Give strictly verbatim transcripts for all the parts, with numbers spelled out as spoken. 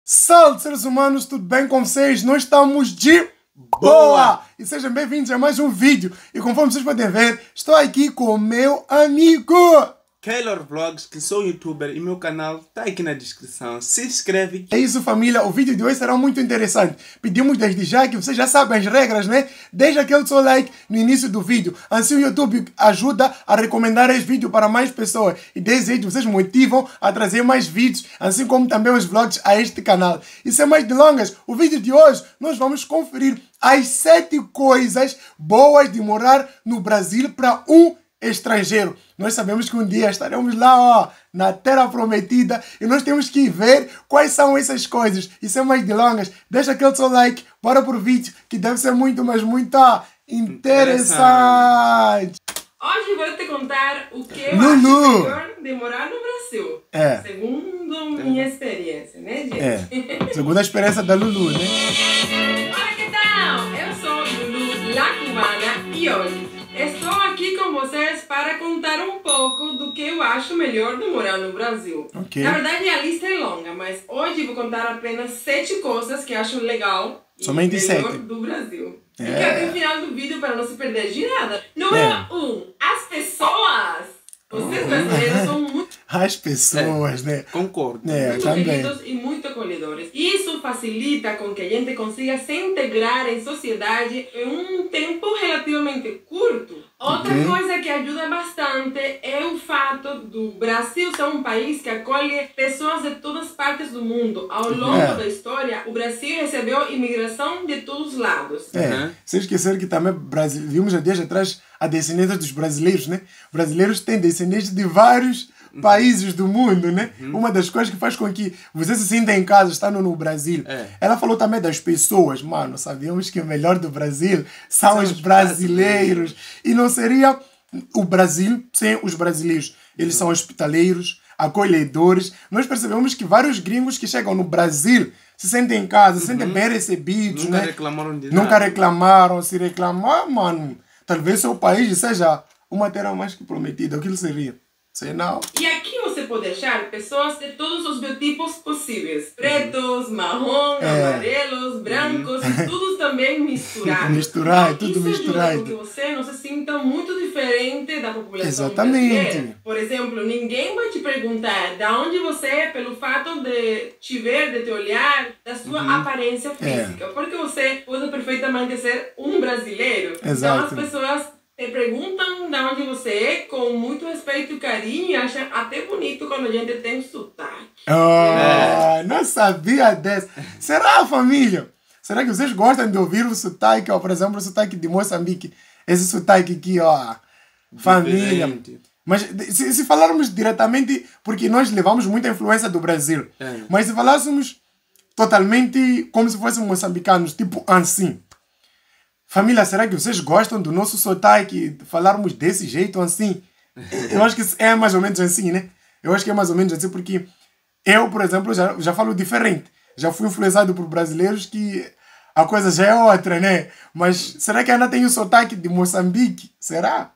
Salve, seres humanos, tudo bem com vocês? Nós estamos de boa! E sejam bem-vindos a mais um vídeo. E conforme vocês podem ver, estou aqui com o meu amigo Keylor Vlogs, que sou youtuber, e meu canal está aqui na descrição. Se inscreve. É isso, família. O vídeo de hoje será muito interessante. Pedimos desde já que vocês já sabem as regras, né? Deixa aquele seu like no início do vídeo. Assim o YouTube ajuda a recomendar esse vídeo para mais pessoas. E desse jeito vocês motivam a trazer mais vídeos, assim como também os vlogs a este canal. E sem mais delongas, o vídeo de hoje nós vamos conferir as sete coisas boas de morar no Brasil para um estrangeiro. Nós sabemos que um dia estaremos lá, ó, na Terra Prometida, e nós temos que ver quais são essas coisas. E sem mais delongas, deixa aquele seu like, bora pro vídeo, que deve ser muito, mas muito interessante. Hoje vou te contar o que eu Lulu. acho melhor de morar no Brasil. É. Segundo minha experiência, né, gente? É, segundo a experiência da Lulu, né? Olá, que tal? Eu sou Lulu, la cubana, e hoje estou aqui com vocês para contar um pouco do que eu acho melhor de morar no Brasil. Ok. Na verdade, a lista é longa, mas hoje vou contar apenas sete coisas que acho legal e Somente melhor sete. do Brasil. É. Fica até o final do vídeo para não se perder de nada. Número É. um, as pessoas. Vocês brasileiros são muito As pessoas, né? Concordo. É, muito também. queridos e muito acolhedores. Isso facilita com que a gente consiga se integrar em sociedade em um tempo relativamente curto. Outra Ok. coisa que ajuda bastante é o fato do Brasil ser um país que acolhe pessoas de todas partes do mundo. Ao longo É. da história, o Brasil recebeu imigração de todos os lados. É, Uhum. sem esquecer que também Brasil, vimos há dias atrás a descendência dos brasileiros, né? Brasileiros têm descendência de vários países do mundo, né? Uma das coisas que faz com que você se sinta em casa estando no Brasil. É. Ela falou também das pessoas. Mano, sabíamos que o melhor do Brasil são, São os os brasileiros. E não seria o Brasil sem os brasileiros. Eles são hospitaleiros, acolhedores. Nós percebemos que vários gringos que chegam no Brasil se sentem em casa, se sentem bem recebidos, Nunca né? reclamaram de Nunca nada. reclamaram, se reclamar, mano, talvez seu país seja uma terra mais que prometida. O que ele seria? Sei não. E aqui você pode achar pessoas de todos os biotipos possíveis. Pretos, marrom, É. amarelos, brancos, e tudo também misturado. Misturado, Então, tudo isso misturado. ajuda com que você não se sinta muito diferente da população Exatamente. brasileira. Por exemplo, ninguém vai te perguntar de onde você é pelo fato de te ver, de te olhar, da sua aparência física. Porque você pode perfeitamente ser um brasileiro. Exato. Então as pessoas te perguntam de onde você é com muito respeito e carinho e acham até bonito quando a gente tem sotaque. Ah, não sabia dessa. Será, família? Será que vocês gostam de ouvir o sotaque, ó, por exemplo, o sotaque de Moçambique? Esse sotaque aqui, ó, família. Diferente. Mas se, se falarmos diretamente, porque nós levamos muita influência do Brasil, É. mas se falássemos totalmente como se fôssemos moçambicanos, tipo assim. Família, será que vocês gostam do nosso sotaque, de falarmos desse jeito assim? Eu acho que é mais ou menos assim, né? Eu acho que é mais ou menos assim, porque eu, por exemplo, já, já falo diferente. Já fui influenciado por brasileiros que a coisa já é outra, né? Mas será que ainda tem o sotaque de Moçambique? Será?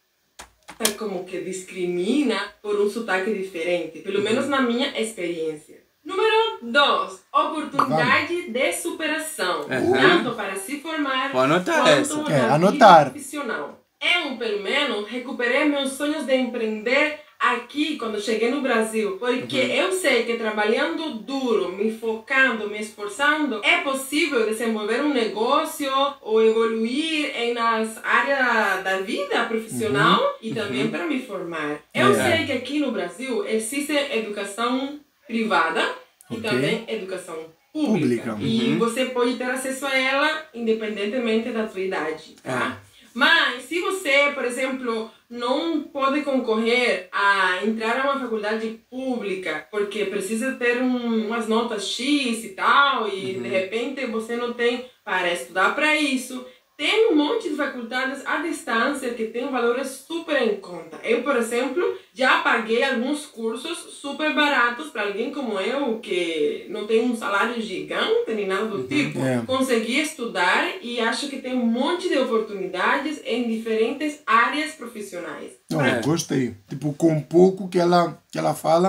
É como que discrimina por um sotaque diferente, pelo menos na minha experiência. Número dois. Oportunidade de superação. Uhum. Tanto para se formar Vou anotar quanto essa. na É, vida anotar. profissional. Eu, pelo menos, recuperei meus sonhos de empreender aqui quando cheguei no Brasil, porque eu sei que trabalhando duro, me focando, me esforçando, é possível desenvolver um negócio ou evoluir em nas áreas da vida profissional e também para me formar. Eu É. sei que aqui no Brasil existe educação privada e Ok. também educação pública. Pública. E você pode ter acesso a ela independentemente da sua idade, tá? Mas se você, por exemplo, não pode concorrer a entrar a uma faculdade pública porque precisa ter um, umas notas X e tal, e de repente você não tem para estudar para isso, tem um monte de faculdades à distância que tem valores super em conta. Eu, por exemplo, já paguei alguns cursos super baratos para alguém como eu, que não tem um salário gigante nem nada do tipo. É. Consegui estudar e acho que tem um monte de oportunidades em diferentes áreas profissionais. Não, gostei. Tipo, com pouco que ela, que ela fala,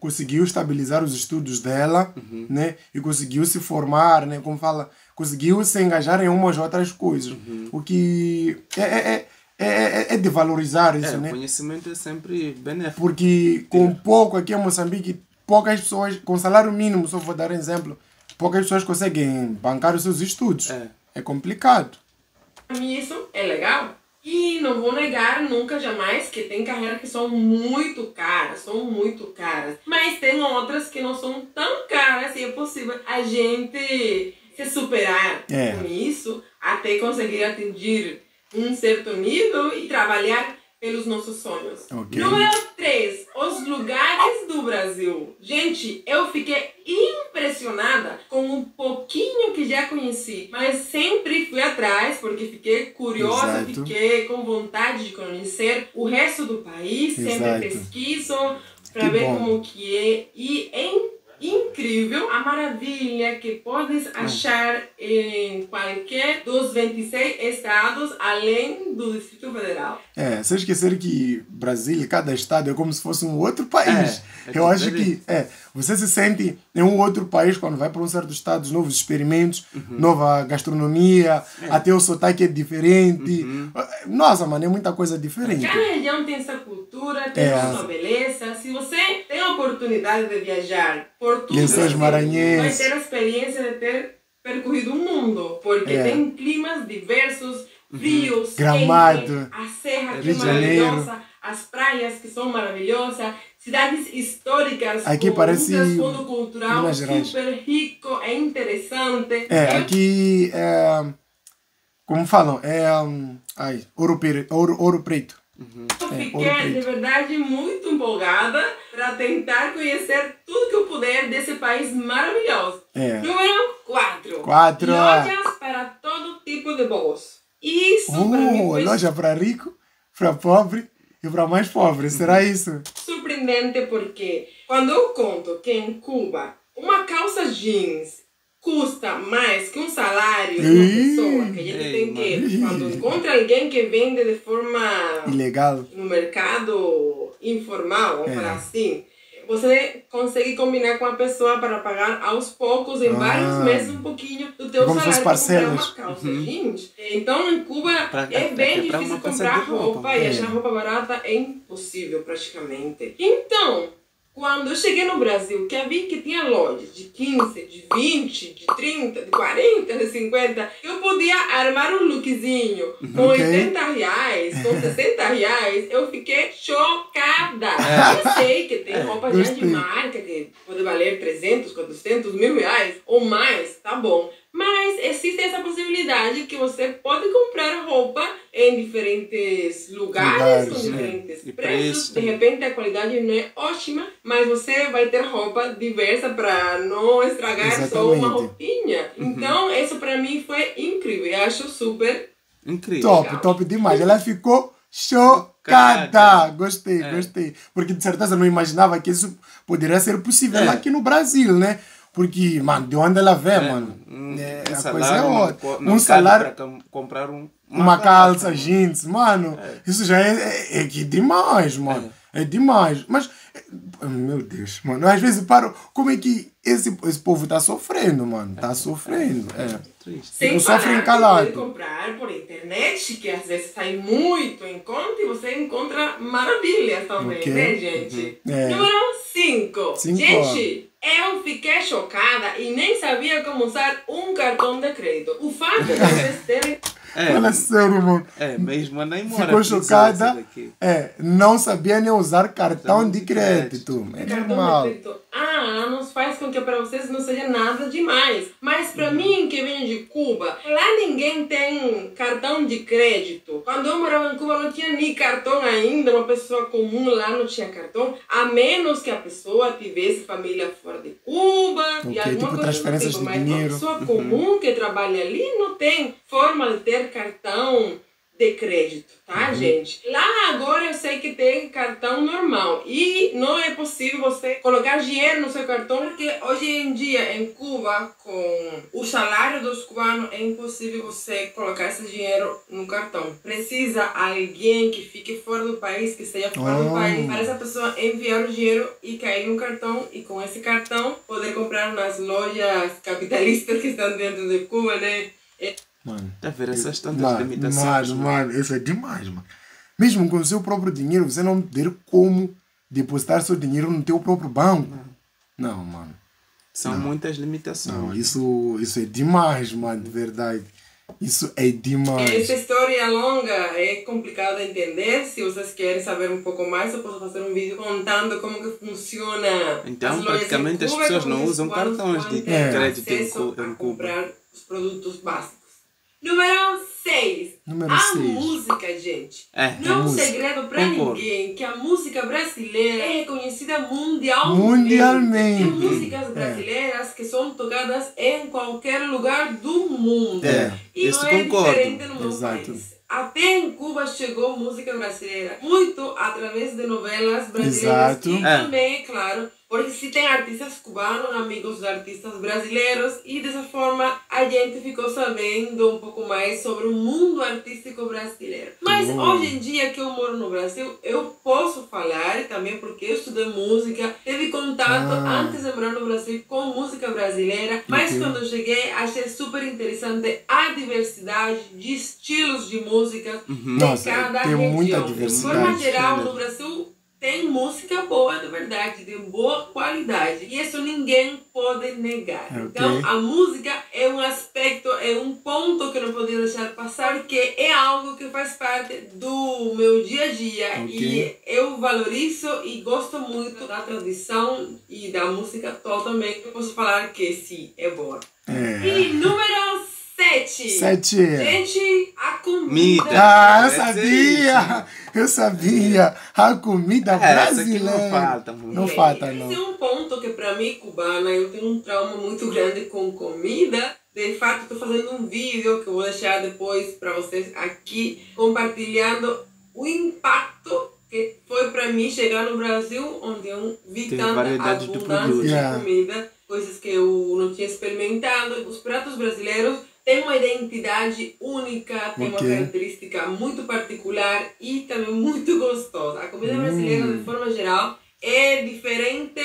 conseguiu estabilizar os estudos dela, uhum. né? E conseguiu se formar, né? Como fala, conseguiu se engajar em umas outras coisas. Uhum. O que é, é, é, é, é de valorizar isso, é, né? O conhecimento é sempre benéfico. Porque com pouco aqui em Moçambique, poucas pessoas, com salário mínimo, só vou dar um exemplo, poucas pessoas conseguem bancar os seus estudos. É, é complicado. Para mim isso é legal. E não vou negar nunca, jamais, que tem carreiras que são muito caras, são muito caras. Mas tem outras que não são tão caras e é possível a gente se superar é. com isso até conseguir atingir um certo nível e trabalhar pelos nossos sonhos. Okay. Número três, os lugares do Brasil. Gente, eu fiquei impressionada com um pouquinho que já conheci, mas sempre fui atrás porque fiquei curiosa, Exato. fiquei com vontade de conhecer o resto do país, Exato. sempre pesquiso para ver bom. como que é e é incrível a maravilha que podes achar em qualquer dos vinte e seis estados, além do Distrito Federal. É, sem esquecer que Brasília, cada estado é como se fosse um outro país. É, é Eu acho que é, você se sente em um outro país quando vai para um certo estado, novos experimentos, uhum. nova gastronomia, é. até o sotaque é diferente. Uhum. Nossa, mano, é muita coisa diferente. Cada região tem essa cultura, tem é. sua beleza. Se você tem a oportunidade de viajar por tudo, Lençóis Maranhenses, vai ter a experiência de ter percorrido o mundo, porque é. tem climas diversos, frios, uhum. Gramado, quente, a serra que é maravilhosa, as praias que são maravilhosas, cidades históricas aqui com parece um fundo cultural super rico, é interessante. É, é. aqui é, como falam, é um, ai, ouro, ouro, ouro preto. Uhum. Eu fiquei é, de verdade muito empolgada para tentar conhecer tudo que eu puder desse país maravilhoso. É. Número quatro. quatro. Lojas para todo tipo de bolso. Isso uh, para mim foi loja para rico, para pobre e para mais pobre. Será isso? Surpreendente porque quando eu conto que em Cuba uma calça jeans custa mais que um salário de uma pessoa, que a gente tem que, quando encontra alguém que vende de forma ilegal no mercado informal, vamos é. falar assim, você consegue combinar com a pessoa para pagar aos poucos, em ah. vários meses, um pouquinho do teu Como salário para comprar uma calça uhum. jeans. Então, em Cuba, pra, é bem pra difícil comprar roupa, roupa e é. achar roupa barata é impossível, praticamente. Então, quando eu cheguei no Brasil, que eu vi que tinha lojas de quinze, de vinte, de trinta, de quarenta, de cinquenta, eu podia armar um lookzinho com okay. oitenta reais, com sessenta reais, eu fiquei chocada. É. Eu sei que tem roupa já de marca que pode valer trezentos, quatrocentos, mil reais ou mais, tá bom. Mas existe essa possibilidade que você pode comprar roupa em diferentes lugares, com diferentes é. preços. De repente a qualidade não é ótima, mas você vai ter roupa diversa para não estragar Exatamente. só uma roupinha. Uhum. Então, isso para mim foi incrível. Eu acho super incrível. Top, legal. top demais. Ela ficou chocada. Gostei, é. gostei. Porque de certeza não imaginava que isso poderia ser possível é. aqui no Brasil, né? Porque, mano, de onde ela vem, é, mano? Um, é, um a coisa é outra. Não, um salário para comprar um, uma, uma calça, calça jeans, mano. É. Isso já é, é, é demais, mano. É. é demais. Mas, meu Deus, mano. Às vezes paro. Como é que esse, esse povo tá sofrendo, mano? Tá sofrendo. É. Sem não sofrem calado. Você pode comprar por internet, que às vezes sai muito em conta e você encontra maravilhas também, okay. né, gente? Uhum. É. Número cinco. Gente, eu fiquei chocada e nem sabia como usar um cartão de crédito. O fato de vocês terem... É, Fala sério, mano. É, mesmo a Neymora. Ficou chocada. É, não sabia nem usar cartão de crédito. É normal. De crédito há anos faz com que para vocês não seja nada demais. Mas para uhum. mim, que venho de Cuba, lá ninguém tem cartão de crédito. Quando eu morava em Cuba, não tinha nem cartão ainda. Uma pessoa comum lá não tinha cartão. A menos que a pessoa tivesse família fora de Cuba. Okay, e alguma tipo coisa transferências tipo, de mas dinheiro. Uma pessoa comum uhum. que trabalha ali não tem forma de ter cartão de crédito, tá, uhum. gente? Lá agora eu sei que tem cartão normal e não é possível você colocar dinheiro no seu cartão porque hoje em dia em Cuba, com o salário dos cubanos, é impossível você colocar esse dinheiro no cartão. Precisa alguém que fique fora do país, que esteja fora oh. do país, para essa pessoa enviar o dinheiro e cair no cartão e com esse cartão poder comprar nas lojas capitalistas que estão dentro de Cuba, né? É... Mano, tá vendo essas tantas mano, limitações? Mano, mano, isso é demais, mano. Mesmo com o seu próprio dinheiro, você não ter como depositar seu dinheiro no teu próprio banco. Não, não mano. São não. muitas limitações. Não, isso, isso é demais, mano, de verdade. Isso é demais. Essa história é longa, é complicado de entender. Se vocês querem saber um pouco mais, eu posso fazer um vídeo contando como que funciona. Então, as praticamente Cuba, as pessoas não usam cartões de é. crédito em Cuba. comprar os produtos básicos. Número seis. Número a seis. música, gente. É, não é um música. segredo pra Concordo. ninguém que a música brasileira é reconhecida mundialmente. Mundialmente. Tem músicas brasileiras é. que são tocadas em qualquer lugar do mundo. É. E Isso não é concordo. diferente no meu Exato. país. Até em Cuba chegou música brasileira muito através de novelas brasileiras. Exato. E é. também, claro, porque se tem artistas cubanos, amigos de artistas brasileiros, e dessa forma a gente ficou sabendo um pouco mais sobre o mundo artístico brasileiro. Mas oh. hoje em dia que eu moro no Brasil, eu posso falar, e também porque eu estudei música, teve contato ah. antes de morar no Brasil com música brasileira, mas okay. quando eu cheguei achei super interessante a diversidade de estilos de música uhum. de Nossa, cada tem região. muita diversidade. De forma geral, no Brasil tem música boa, de verdade, de boa qualidade. E isso ninguém pode negar. Okay. Então, a música é um aspecto, é um ponto que não podia deixar passar, que é algo que faz parte do meu dia a dia. Okay. E eu valorizo e gosto muito da tradição e da música atual também. Eu posso falar que sim, é boa. É. E número Sete. Sete. Gente, a comida. Ah, eu sabia! Eu sabia! A comida é, brasileira. Essa aqui não falta, muito. Não falta, não. Esse é um ponto que, pra mim, cubana, eu tenho um trauma muito grande com comida. De fato, estou fazendo um vídeo que eu vou deixar depois pra vocês aqui, compartilhando o impacto que foi pra mim chegar no Brasil, onde eu vi Tem tanta variedade abundância de, de yeah. comida, coisas que eu não tinha experimentado. Os pratos brasileiros tem uma identidade única, tem okay. uma característica muito particular e também muito gostosa. A comida brasileira, hum. de forma geral, é diferente,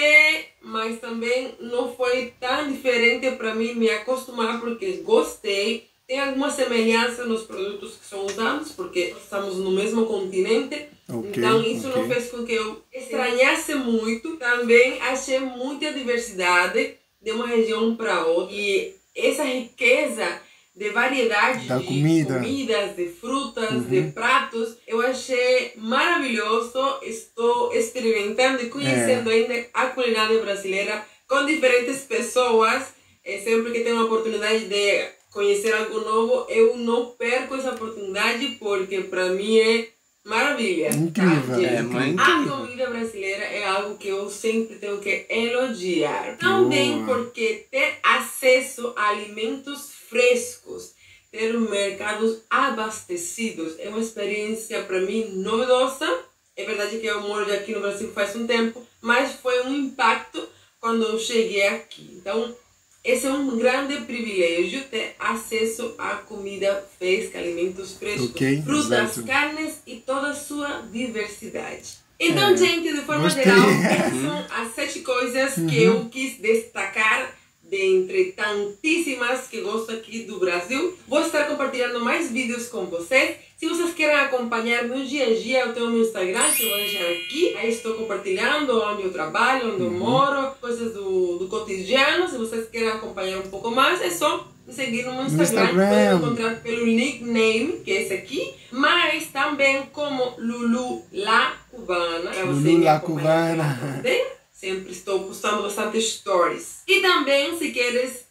mas também não foi tão diferente para mim me acostumar, porque gostei. Tem alguma semelhança nos produtos que são usados, porque estamos no mesmo continente. Okay, então isso okay. não fez com que eu estranhasse muito. Também achei muita diversidade de uma região para outra. E essa riqueza de variedade da de comida. comidas, de frutas, uhum. de pratos, eu achei maravilhoso. Estou experimentando e conhecendo é. ainda a culinária brasileira com diferentes pessoas. É, sempre que tenho a oportunidade de conhecer algo novo, eu não perco essa oportunidade, porque para mim é maravilha. Incrível. Tá, é, mãe, a incrível. comida brasileira é algo que eu sempre tenho que elogiar. Também porque ter acesso a alimentos frescos, ter mercados abastecidos é uma experiência para mim novedosa. É verdade que eu moro aqui no Brasil faz um tempo, mas foi um impacto quando eu cheguei aqui. Então, esse é um grande privilégio, ter acesso à comida fresca, alimentos frescos, okay, frutas, exato. carnes e toda a sua diversidade. Então, é, gente, de forma gostei. geral, essas são as sete coisas uhum. que eu quis destacar dentre tantíssimas que gosto aqui do Brasil. Vou estar compartilhando mais vídeos com vocês. Se vocês querem acompanhar meu dia a dia, eu tenho meu Instagram, que eu vou deixar aqui. Aí estou compartilhando onde eu trabalho, onde eu moro, coisas do, do cotidiano. Se vocês querem acompanhar um pouco mais, é só me seguir no meu Instagram. Instagram. Podem encontrar pelo nickname, que é esse aqui. Mas também como Lulu La Cubana. Lulu La Cubana. Sempre estou postando bastante stories. E também, se queres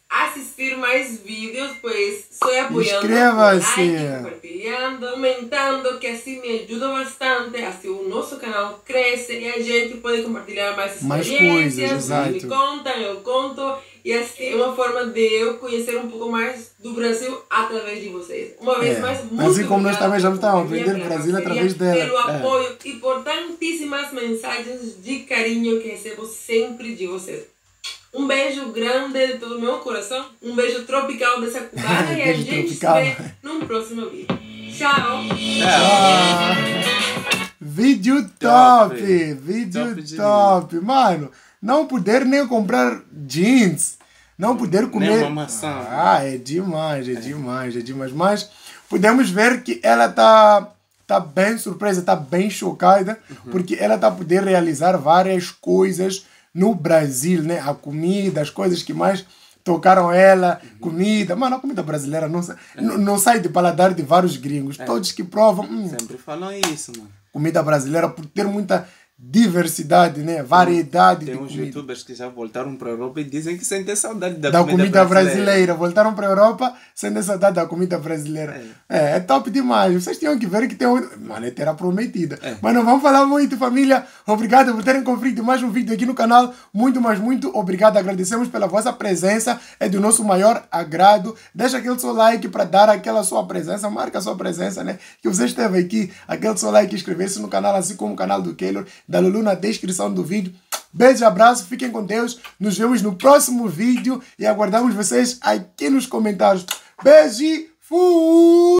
assistir mais vídeos, pois só é apoiando, inscreva-se, like, compartilhando, aumentando, que assim me ajuda bastante, assim o nosso canal cresce e a gente pode compartilhar mais experiências, mais coisas, me contam, eu conto, e assim é uma forma de eu conhecer um pouco mais do Brasil através de vocês. Uma vez é. mais, muito assim como nós também já estamos a aprender o Brasil através dela. Pelo apoio e por tantíssimas mensagens de carinho que recebo sempre de vocês. Um beijo grande de todo o meu coração, um beijo tropical dessa cubana e a gente tropical. se vê num próximo vídeo. Tchau! Tchau! Vídeo top! Top. Vídeo Top de top! Mano, não poder nem comprar jeans, não poder comer... Nem uma maçã. Ah, é demais, é, é demais, é demais. Mas podemos ver que ela tá, tá bem surpresa, tá bem chocada, uhum. porque ela tá a poder realizar várias coisas no Brasil, né? A comida, as coisas que mais tocaram ela, uhum. comida. Mano, a comida brasileira não, é. não, não sai de paladar de vários gringos. É. Todos que provam... Hum, sempre falam isso, mano. Comida brasileira, por ter muita diversidade, né? Variedade tem de uns comida. youtubers que já voltaram para a Europa e dizem que sentem saudade da, da comida, comida brasileira. brasileira. Voltaram para a Europa sentem saudade da comida brasileira. É. É, é top demais. Vocês tinham que ver que tem uma maleteira prometida. É. Mas não vamos falar muito, família. Obrigado por terem conferido mais um vídeo aqui no canal. Muito, mas muito obrigado. Agradecemos pela vossa presença. É do nosso maior agrado. Deixa aquele seu like para dar aquela sua presença. Marca a sua presença, né? Que você esteve aqui. Aquele seu like, inscrever-se no canal, assim como o canal do Keylor, da Lulu na descrição do vídeo. Beijo, abraço, fiquem com Deus. Nos vemos no próximo vídeo e aguardamos vocês aqui nos comentários. Beijo e fui!